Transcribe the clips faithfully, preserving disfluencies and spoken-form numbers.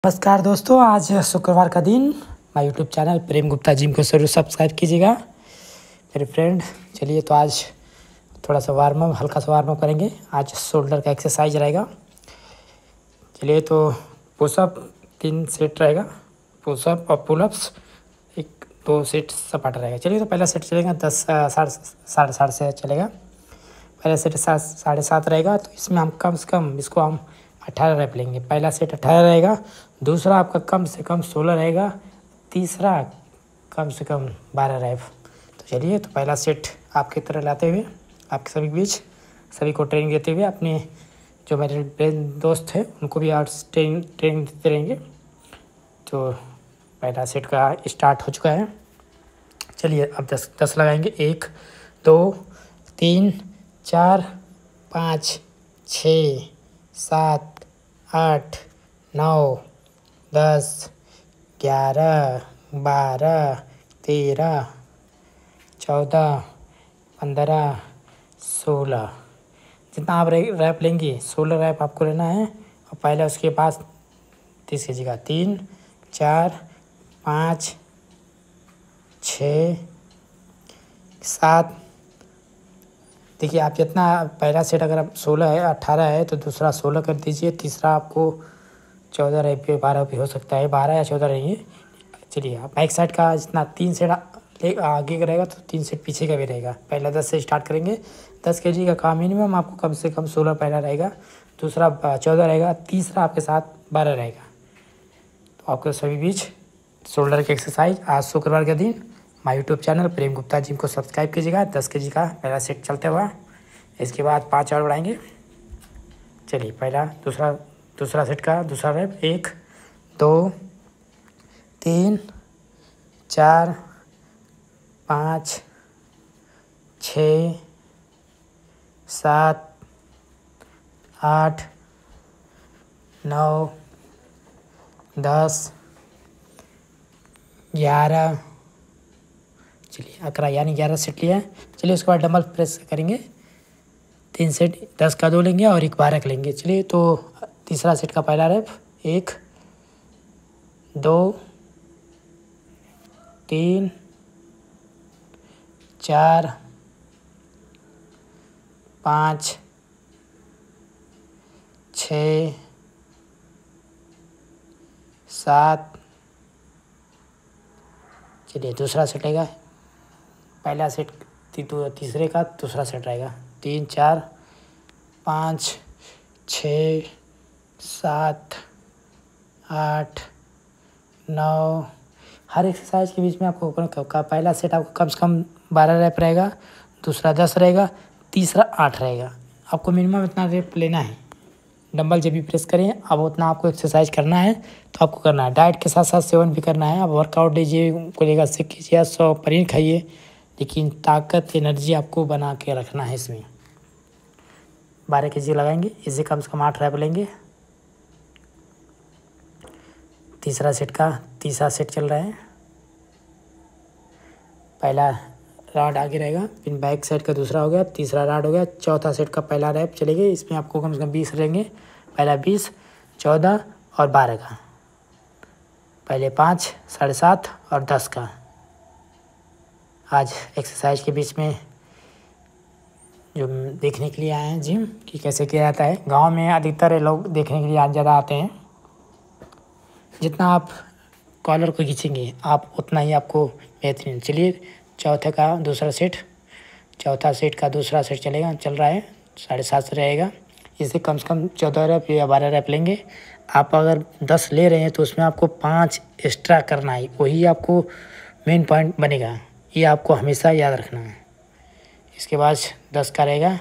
नमस्कार दोस्तों, आज शुक्रवार का दिन। मैं YouTube channel Prem Gupta gym को जरूर सब्सक्राइब कीजिएगा मेरे फ्रेंड। चलिए तो आज थोड़ा सा वार्म अप हल्का सा वार्म अप करेंगे। आज शोल्डर का एक्सरसाइज रहेगा। चलिए तो पुशअप तीन सेट रहेगा, पुशअप और पुलअप्स एक दो सेट सपाटा रहेगा। चलिए तो पहला सेट चलेगा दस साढ़े साढ़े सात से चलेगा। पहला सेट सात साढ़े सात रहेगा, तो इसमें हम कम से कम इसको हम अठारह रैप लेंगे। पहला सेट अठारह रहेगा, दूसरा आपका कम से कम सोलह रहेगा, तीसरा कम से कम बारह रैप। तो चलिए तो पहला सेट आपकी तरह लाते हुए आपके सभी बीच सभी को ट्रेनिंग देते हुए, अपने जो मेरे दोस्त हैं उनको भी आज ट्रेनिंग ट्रेनिंग देते रहेंगे। तो पहला सेट का स्टार्ट हो चुका है। चलिए अब दस दस लगाएंगे। एक दो तीन चार पाँच छः सात आठ नौ दस ग्यारह बारह तेरह चौदह पंद्रह सोलह, जितना आप रैप लेंगे सोलह रैप आपको लेना है। और पहले उसके बाद तीस कीजिएगा। तीन चार पाँच छः सात। देखिए आप जितना पहला सेट अगर आप सोलह है अट्ठारह है तो दूसरा सोलह कर दीजिए, तीसरा आपको चौदह रह पे बारह भी हो सकता है, बारह या चौदह रहिए। चलिए आप बैक साइड का जितना तीन सेट आगे का रहेगा तो तीन सेट पीछे का भी रहेगा। पहला दस से स्टार्ट करेंगे। दस के जी का काम मिनिमम आपको कम से कम सोलह पहला रहेगा, दूसरा चौदह रहेगा, तीसरा आपके साथ बारह रहेगा। तो आपको सभी बीच शोल्डर की एक्सरसाइज आज शुक्रवार का दिन my YouTube channel Prem Gupta gym को सब्सक्राइब कीजिएगा। दस के जी का पहला सेट चलते हुआ, इसके बाद पाँच और बढ़ाएंगे। चलिए पहला दूसरा दूसरा सेट का दूसरा रैप। एक दो तीन चार पाँच छः सात आठ नौ दस ग्यारह। चलिए अकरा यानी ग्यारह सेट लिया है। चलिए उसके बाद डंबल प्रेस करेंगे। तीन सेट दस का दो लेंगे और एक बारह का लेंगे। चलिए तो तीसरा सेट का पहला रैप। एक दो तीन चार पाँच छः सात। चलिए दूसरा सेट रहेगा। पहला सेट तीसरे का दूसरा सेट रहेगा। तीन चार पाँच छः सात आठ नौ। हर एक्सरसाइज के बीच में आपको का पहला सेट आपको कम से कम बारह रैप रहेगा, दूसरा दस रहेगा, तीसरा आठ रहेगा। आपको मिनिमम इतना रैप लेना है। डंबल जब भी प्रेस करें अब उतना आपको एक्सरसाइज करना है तो आपको करना है। डाइट के साथ साथ सेवन भी करना है। आप वर्कआउट लीजिए को लेकर से कीजिए, सौ पनीर खाइए, लेकिन ताकत एनर्जी आपको बना के रखना है। इसमें बारह के जी लगाएंगे, इसे कम से कम आठ रैप लेंगे। तीसरा सेट का तीसरा सेट चल रहा है। पहला राउंड आगे रहेगा, फिर बैक साइड का दूसरा हो गया, तीसरा राउंड हो गया, चौथा सेट का पहला रैप चलेगा। इसमें आपको कम से कम बीस रहेंगे। पहला बीस, चौदह और बारह का। पहले पाँच साढ़े सात और दस का। आज एक्सरसाइज के बीच में जो देखने के लिए आए हैं जिम कि कैसे किया जाता है। गांव में अधिकतर लोग देखने के लिए आज ज़्यादा आते हैं। जितना आप कॉलर को खींचेंगे आप उतना ही आपको बेहतरीन। चलिए चौथे का दूसरा सेट चौथा सेट का दूसरा सेट चलेगा चल रहा है। साढ़े सात से रहेगा। इसे कम से कम चौदह रैप या बारह रैप लेंगे। आप अगर दस ले रहे हैं तो उसमें आपको पाँच एक्स्ट्रा करना है, वही आपको मेन पॉइंट बनेगा। ये आपको हमेशा याद रखना है। इसके बाद दस का रहेगा।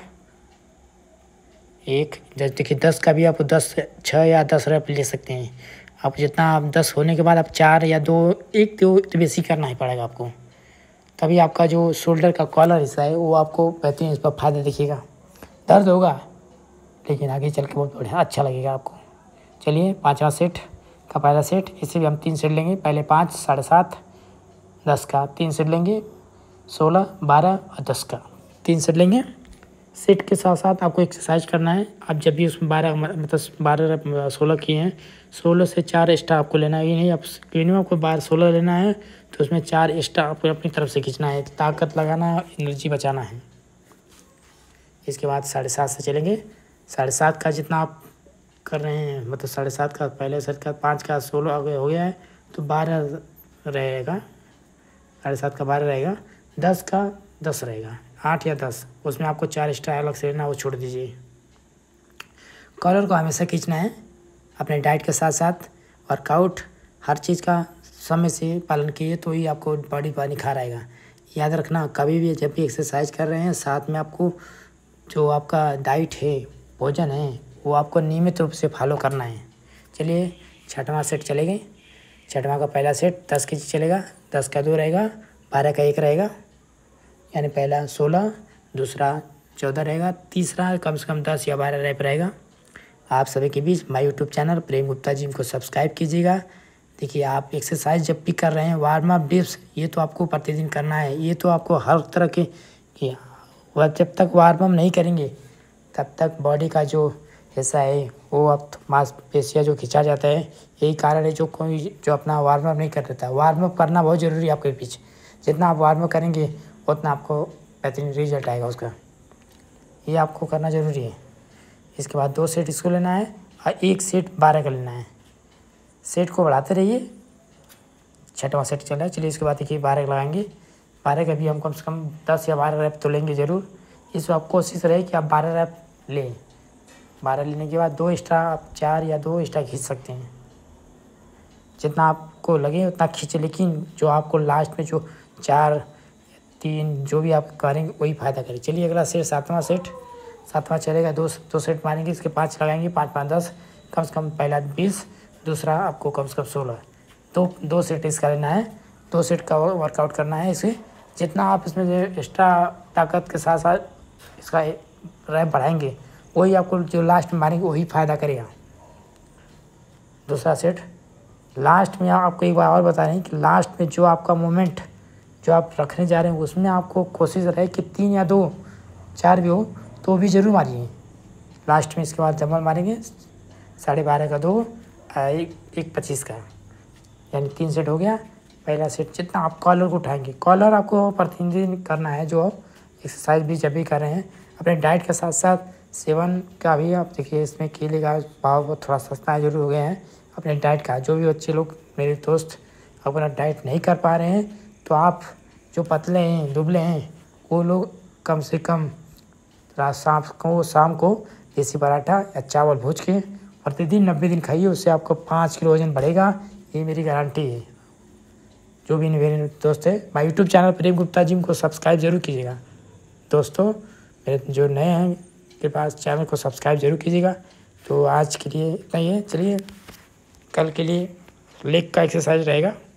एक जैसे देखिए दस का भी आप दस छः या दस रैप ले सकते हैं। आप जितना आप दस होने के बाद आप चार या दो एक दो तो बेसी करना ही पड़ेगा आपको, तभी आपका जो शोल्डर का कॉलर हिस्सा है वो आपको बेहतरीन इस पर फायदा दिखेगा। दर्द होगा लेकिन आगे चल के बहुत बढ़िया अच्छा लगेगा आपको। चलिए पाँचवा सेट का पहला सेट, इसे भी हम तीन सेट लेंगे। पहले पाँच साढ़े सात दस का तीन सेट लेंगे। सोलह बारह और दस का तीन सेट लेंगे। सेट के साथ साथ आपको एक्सरसाइज करना है। आप जब भी उसमें बारह मतलब बारह सोलह किए हैं, सोलह से चार एक्स्ट्रा आपको लेना है। ये नहीं आप मिनिमम आपको बारह सोलह लेना है तो उसमें चार एक्स्ट्रा आपको अपनी तरफ से खींचना है। ताकत लगाना, एनर्जी बचाना है। इसके बाद साढ़े सात से चलेंगे। साढ़े सात का जितना आप कर रहे हैं, मतलब साढ़े सात का पहले सेट का पाँच का सोलह हो गया है तो बारह रहेगा। साढ़े सात का बारह रहेगा, दस का दस रहेगा, आठ या दस। उसमें आपको चार एक्स्ट्रा अलग से लेना, वो छोड़ दीजिए। कॉलर को हमेशा खींचना है। अपने डाइट के साथ साथ वर्कआउट हर चीज़ का समय से पालन कीजिए तो ही आपको बॉडी पर निखार आएगा। याद रखना, कभी भी जब भी एक्सरसाइज कर रहे हैं साथ में आपको जो आपका डाइट है, भोजन है, वो आपको नियमित रूप से फॉलो करना है। चलिए छठवां सेट चलेंगे। छठवां का पहला सेट दस के जी चलेगा, दस का दो रहेगा, बारह का एक रहेगा। यानी पहला सोलह, दूसरा चौदह रहेगा, तीसरा कम से कम दस या बारह रैप रहेगा। आप सभी के बीच my YouTube channel Prem Gupta gym को सब्सक्राइब कीजिएगा। देखिए, आप एक्सरसाइज जब भी कर रहे हैं, वार्म अप डिप्स, ये तो आपको प्रतिदिन करना है। ये तो आपको हर तरह के कि वह जब तक वार्म अप नहीं करेंगे तब तक बॉडी का जो हिस्सा है वो अब मांसपेशियाँ जो खिंचा जाता है, यही कारण है जो कोई जो अपना वार्म अप नहीं कर देता। वार्म अप करना बहुत ज़रूरी है आपके बीच। जितना आप वार्म अप करेंगे उतना आपको बेहतरीन रिजल्ट आएगा उसका। ये आपको करना ज़रूरी है। इसके बाद दो सेट इसको लेना है और एक सेट बारह का लेना है। सेट को बढ़ाते रहिए। छठवां सेट चल रहा है। चलिए इसके बाद देखिए बारह का लगाएंगे। बारह का भी हम कम से कम दस या बारह रैप तो लेंगे ज़रूर। इसमें आप कोशिश रहे कि आप बारह रैप लें। बारह लेने के बाद दो एक्स्ट्रा आप चार या दो एक्स्ट्रा खींच सकते हैं। जितना आपको लगे उतना खींचे, लेकिन जो आपको लास्ट में जो चार तीन जो भी आप करेंगे वही फ़ायदा करें। चलिए अगला सेट सातवां सेट सातवां चलेगा। दो दो सेट मारेंगे, इसके पाँच लगाएंगे, पाँच पाँच दस, कम से कम पहला बीस, दूसरा आपको कम से कम सोलह। दो दो सेट इसका लेना है। दो सेट का वर्कआउट करना है। इसे जितना आप इसमें जो एक्स्ट्रा ताकत के साथ साथ इसका रैप बढ़ाएंगे वही आपको जो लास्ट में मारेंगे वही फ़ायदा करेगा। दूसरा सेट लास्ट में आपको एक बार और बता रहे हैं कि लास्ट में जो आपका मोमेंट जो आप रखने जा रहे हैं उसमें आपको कोशिश रहे कि तीन या दो चार भी हो तो भी ज़रूर मारिए लास्ट में। इसके बाद डबल मारेंगे, साढ़े बारह का दो, एक एक पच्चीस का, यानी तीन सेट हो गया। पहला सेट जितना आप कॉलर को उठाएंगे, कॉलर आपको प्रतिदिन करना है। जो एक्सरसाइज भी जब भी कर रहे हैं, अपने डाइट के साथ साथ सेवन का भी आप देखिए। इसमें केले का भाव थोड़ा सस्ता है जरूर हो गया है। अपने डाइट का जो भी बच्चे लोग मेरे दोस्त अपना डाइट नहीं कर पा रहे हैं तो आप जो पतले हैं दुबले हैं वो लोग कम से कम रात शाम को शाम को देसी पराठा या चावल भूज के प्रतिदिन नब्बे दिन खाइए। उससे आपको पाँच किलो वजन बढ़ेगा, ये मेरी गारंटी है। जो भी मेरे दोस्त है my YouTube channel Prem Gupta gym को सब्सक्राइब जरूर कीजिएगा। दोस्तों मेरे जो नए हैं के पास चैनल को सब्सक्राइब जरूर कीजिएगा। तो आज के लिए इतना ही है। चलिए कल के लिए लेग का एक्सरसाइज रहेगा।